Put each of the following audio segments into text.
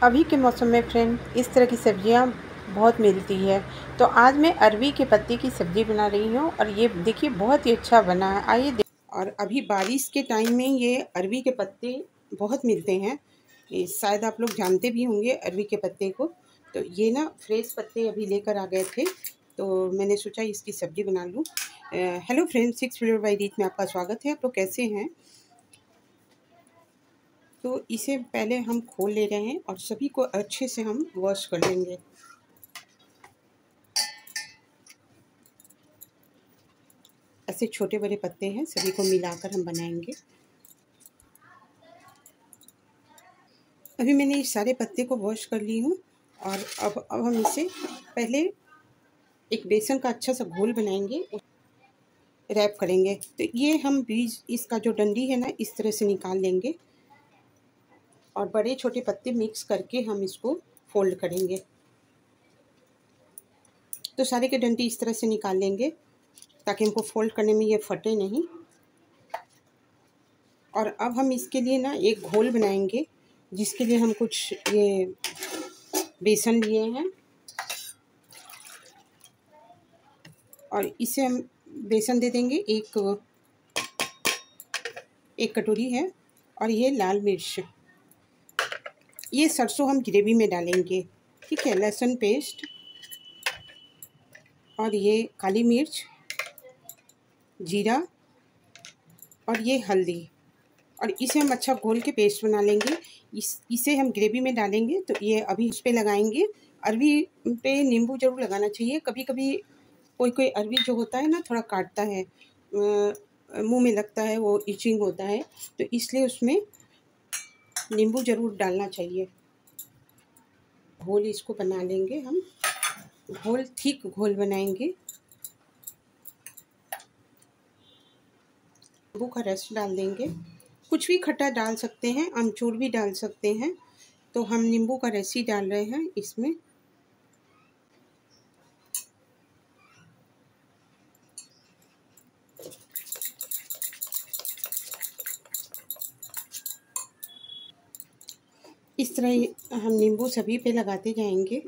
अभी के मौसम में फ्रेंड इस तरह की सब्जियां बहुत मिलती है। तो आज मैं अरवी के पत्ते की सब्ज़ी बना रही हूँ और ये देखिए बहुत ही अच्छा बना है। आइए और अभी बारिश के टाइम में ये अरवी के पत्ते बहुत मिलते हैं। ये शायद आप लोग जानते भी होंगे अरवी के पत्ते को। तो ये ना फ्रेश पत्ते अभी लेकर आ गए थे, तो मैंने सोचा इसकी सब्ज़ी बना लूँ। हेलो फ्रेंड, 6 फ्लेवर बाय रीत में आपका स्वागत है। आप लोग कैसे हैं? तो इसे पहले हम खोल ले रहे हैं और सभी को अच्छे से हम वॉश कर लेंगे। ऐसे छोटे बड़े पत्ते हैं, सभी को मिलाकर हम बनाएंगे। अभी मैंने इस सारे पत्ते को वॉश कर ली हूँ और अब हम इसे पहले एक बेसन का अच्छा सा घोल बनाएंगे, रैप करेंगे। तो ये हम बीज इसका जो डंडी है ना, इस तरह से निकाल लेंगे और बड़े छोटे पत्ते मिक्स करके हम इसको फोल्ड करेंगे। तो सारे के डंडी इस तरह से निकाल लेंगे ताकि हमको फोल्ड करने में ये फटे नहीं। और अब हम इसके लिए ना एक घोल बनाएंगे, जिसके लिए हम कुछ ये बेसन लिए हैं और इसे हम बेसन दे देंगे। एक कटोरी है। और ये लाल मिर्च, ये सरसों हम ग्रेवी में डालेंगे, ठीक है। लहसुन पेस्ट और ये काली मिर्च, जीरा और ये हल्दी, और इसे हम अच्छा घोल के पेस्ट बना लेंगे। इसे हम ग्रेवी में डालेंगे। तो ये अभी उस पर लगाएंगे। अरवी पे नींबू जरूर लगाना चाहिए। कभी कभी कोई अरवी जो होता है ना, थोड़ा काटता है, मुंह में लगता है, वो इचिंग होता है, तो इसलिए उसमें नींबू ज़रूर डालना चाहिए। घोल इसको बना लेंगे हम, घोल थिक घोल बनाएंगे। नींबू का रस डाल देंगे। कुछ भी खट्टा डाल सकते हैं, अमचूर भी डाल सकते हैं। तो हम नींबू का रस ही डाल रहे हैं इसमें। इस तरह हम नींबू सभी पे लगाते जाएंगे।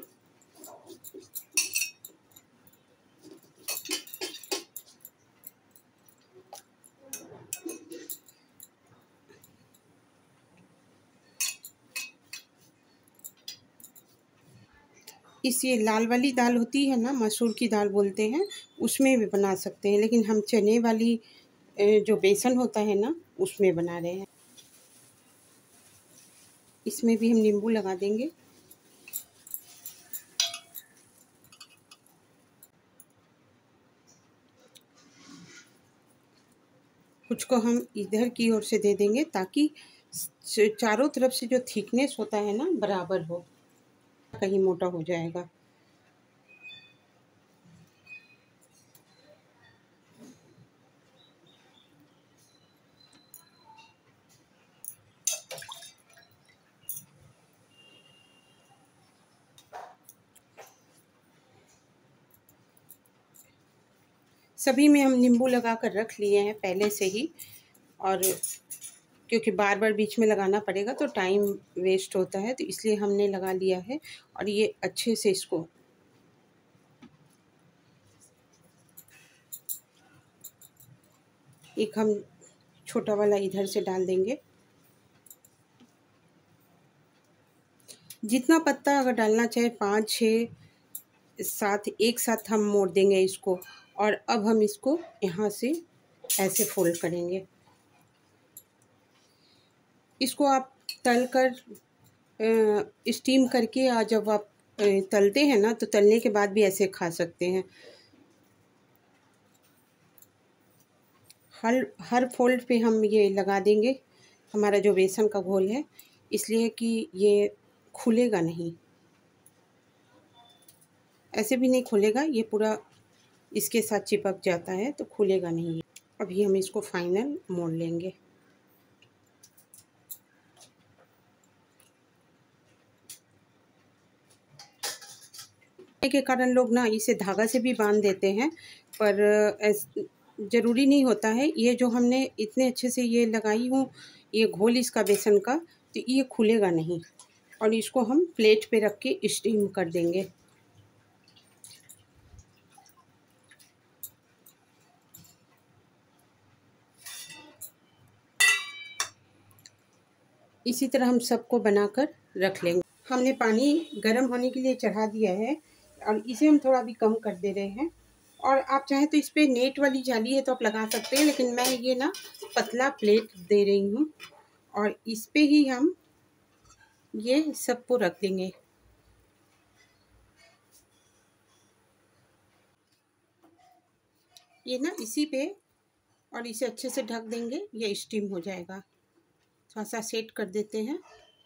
इस ये लाल वाली दाल होती है ना, मसूर की दाल बोलते हैं, उसमें भी बना सकते हैं, लेकिन हम चने वाली जो बेसन होता है ना, उसमें बना रहे हैं। इसमें भी हम नींबू लगा देंगे। कुछ को हम इधर की ओर से दे देंगे ताकि चारों तरफ से जो थिकनेस होता है ना, बराबर हो, कहीं मोटा हो जाएगा। सभी में हम नींबू लगा कर रख लिए हैं पहले से ही, और क्योंकि बार बार बीच में लगाना पड़ेगा तो टाइम वेस्ट होता है, तो इसलिए हमने लगा लिया है। और ये अच्छे से इसको एक हम छोटा वाला इधर से डाल देंगे। जितना पत्ता अगर डालना चाहे, 5 6 7 एक साथ हम मोड़ देंगे इसको। और अब हम इसको यहाँ से ऐसे फोल्ड करेंगे। इसको आप तल कर स्टीम करके, जब आप तलते हैं ना, तो तलने के बाद भी ऐसे खा सकते हैं। हर फोल्ड पे हम ये लगा देंगे हमारा जो बेसन का घोल है, इसलिए कि ये खुलेगा नहीं। ऐसे भी नहीं खुलेगा, ये पूरा इसके साथ चिपक जाता है, तो खुलेगा नहीं। अभी हम इसको फाइनल मोड़ लेंगे। के कारण लोग ना इसे धागा से भी बांध देते हैं, पर ज़रूरी नहीं होता है। ये जो हमने इतने अच्छे से ये लगाई हूँ, ये घोल इसका बेसन का, तो ये खुलेगा नहीं। और इसको हम प्लेट पे रख के स्टीम कर देंगे। इसी तरह हम सबको बनाकर रख लेंगे। हमने पानी गर्म होने के लिए चढ़ा दिया है और इसे हम थोड़ा भी कम कर दे रहे हैं। और आप चाहें तो इस पर नेट वाली जाली है तो आप लगा सकते हैं, लेकिन मैं ये ना पतला प्लेट दे रही हूँ और इस पे ही हम ये सबको रख देंगे। ये ना इसी पे, और इसे अच्छे से ढक देंगे, ये स्टीम हो जाएगा। थोड़ा सा सेट कर देते हैं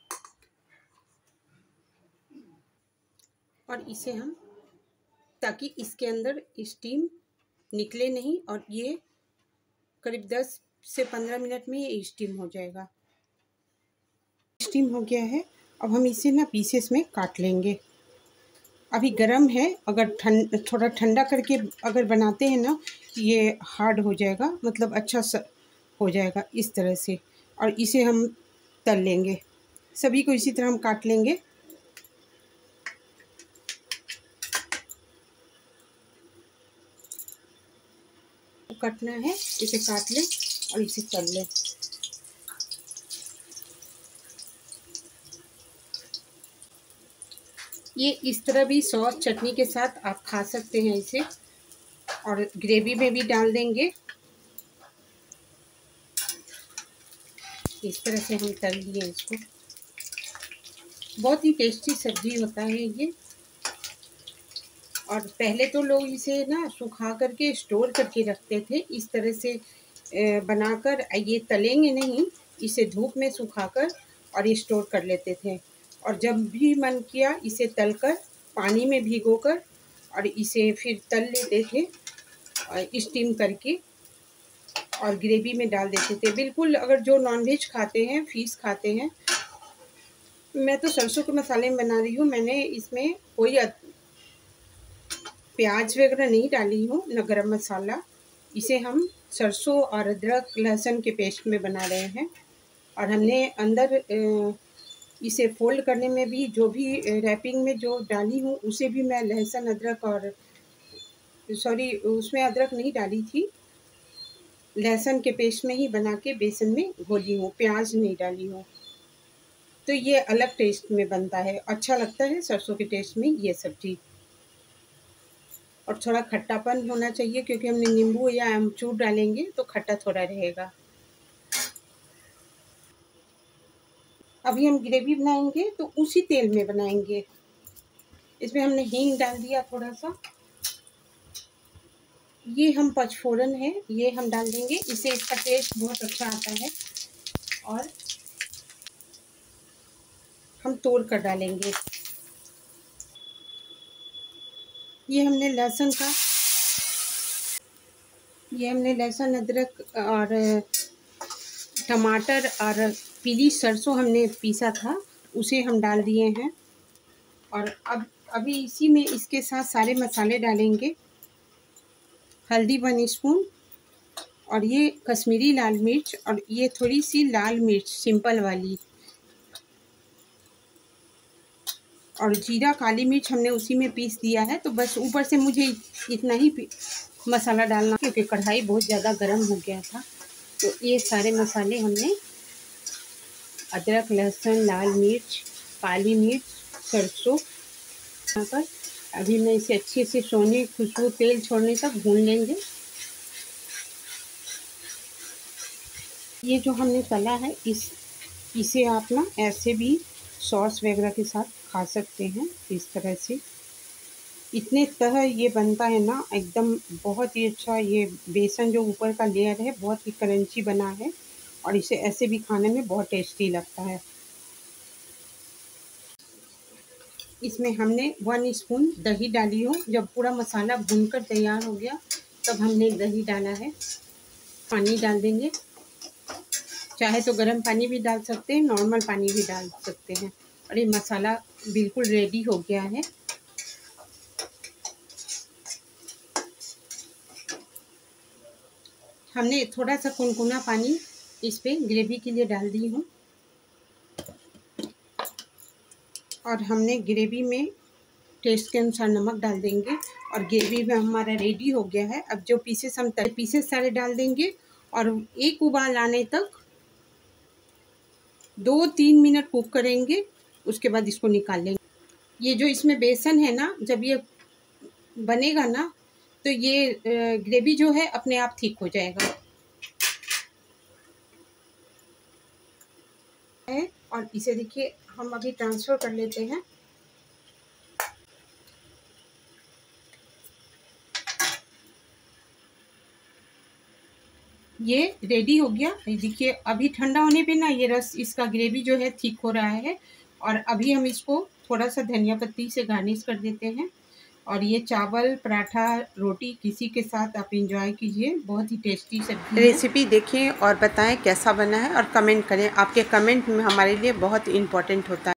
और इसे हम, ताकि इसके अंदर स्टीम निकले नहीं, और ये करीब 10 से 15 मिनट में ये स्टीम हो जाएगा। स्टीम हो गया है। अब हम इसे ना पीसेस में काट लेंगे। अभी गरम है, अगर थोड़ा ठंडा करके अगर बनाते हैं ना, ये हार्ड हो जाएगा, मतलब अच्छा हो जाएगा इस तरह से। और इसे हम तल लेंगे। सभी को इसी तरह हम काट लेंगे। काटना है, इसे काट लें और इसे तल लें। ये इस तरह भी सॉस चटनी के साथ आप खा सकते हैं इसे, और ग्रेवी में भी डाल देंगे। इस तरह से हम तल लिए इसको। बहुत ही टेस्टी सब्जी होता है ये। और पहले तो लोग इसे ना सुखा करके स्टोर करके रखते थे। इस तरह से बनाकर ये तलेंगे नहीं, इसे धूप में सुखाकर और ये स्टोर कर लेते थे। और जब भी मन किया इसे तलकर पानी में भिगोकर और इसे फिर तल लेते थे और स्टीम करके और ग्रेवी में डाल देते थे। बिल्कुल, अगर जो नॉनवेज खाते हैं, फिश खाते हैं। मैं तो सरसों के मसाले में बना रही हूँ। मैंने इसमें कोई प्याज वगैरह नहीं डाली हूँ, न गरम मसाला। इसे हम सरसों और अदरक लहसुन के पेस्ट में बना रहे हैं। और हमने अंदर इसे फोल्ड करने में भी, जो भी रैपिंग में जो डाली हूँ, उसे भी मैं लहसुन अदरक और उसमें अदरक नहीं डाली थी, लहसुन के पेस्ट में ही बना के बेसन में घोली हूँ, प्याज नहीं डाली हूँ। तो ये अलग टेस्ट में बनता है, अच्छा लगता है सरसों के टेस्ट में ये सब्जी। और थोड़ा खट्टापन होना चाहिए, क्योंकि हमने नींबू या अमचूर डालेंगे तो खट्टा थोड़ा रहेगा। अभी हम ग्रेवी बनाएंगे तो उसी तेल में बनाएंगे। इसमें हमने हींग डाल दिया थोड़ा सा। ये हम पचफोरन है, ये हम डाल देंगे, इससे इसका टेस्ट बहुत अच्छा आता है। और हम तोड़ कर डालेंगे। ये हमने लहसुन अदरक और टमाटर और पीली सरसों हमने पीसा था, उसे हम डाल दिए हैं। और अब अभी इसी में इसके साथ सारे मसाले डालेंगे। हल्दी 1 स्पून, और ये कश्मीरी लाल मिर्च, और ये थोड़ी सी लाल मिर्च सिंपल वाली, और जीरा काली मिर्च हमने उसी में पीस दिया है। तो बस ऊपर से मुझे इतना ही मसाला डालना, क्योंकि कढ़ाई बहुत ज़्यादा गर्म हो गया था। तो ये सारे मसाले हमने, अदरक लहसुन लाल मिर्च काली मिर्च सरसों पर, अभी मैं इसे अच्छे से सोने खुशबू तेल छोड़ने तक भून लेंगे। ये जो हमने तला है, इसे आप ना ऐसे भी सॉस वगैरह के साथ खा सकते हैं, इस तरह से। इतने तरह ये बनता है ना, एकदम बहुत ही अच्छा। ये बेसन जो ऊपर का लेयर है बहुत ही क्रंची बना है, और इसे ऐसे भी खाने में बहुत टेस्टी लगता है। इसमें हमने 1 स्पून दही डाली हो। जब पूरा मसाला भूनकर तैयार हो गया तब हमने दही डाला है। पानी डाल देंगे, चाहे तो गर्म पानी भी डाल सकते हैं, नॉर्मल पानी भी डाल सकते हैं। और ये मसाला बिल्कुल रेडी हो गया है। हमने थोड़ा सा गुनगुना पानी इस पे ग्रेवी के लिए डाल दी हूँ। और हमने ग्रेवी में टेस्ट के अनुसार नमक डाल देंगे और ग्रेवी में हमारा रेडी हो गया है। अब जो पीसेस हम पीसेस सारे डाल देंगे और एक उबाल आने तक 2-3 मिनट कुक करेंगे। उसके बाद इसको निकाल लेंगे। ये जो इसमें बेसन है ना, जब ये बनेगा ना तो ये ग्रेवी जो है अपने आप ठीक हो जाएगा। और इसे देखिए हम अभी ट्रांसफ़र कर लेते हैं। ये रेडी हो गया। देखिए अभी ठंडा होने पे ना ये रस इसका ग्रेवी जो है ठीक हो रहा है। और अभी हम इसको थोड़ा सा धनिया पत्ती से गार्निश कर देते हैं। और ये चावल, पराठा, रोटी किसी के साथ आप एंजॉय कीजिए। बहुत ही टेस्टी सब्जी। रेसिपी देखें और बताएं कैसा बना है और कमेंट करें। आपके कमेंट में हमारे लिए बहुत इम्पोर्टेंट होता है।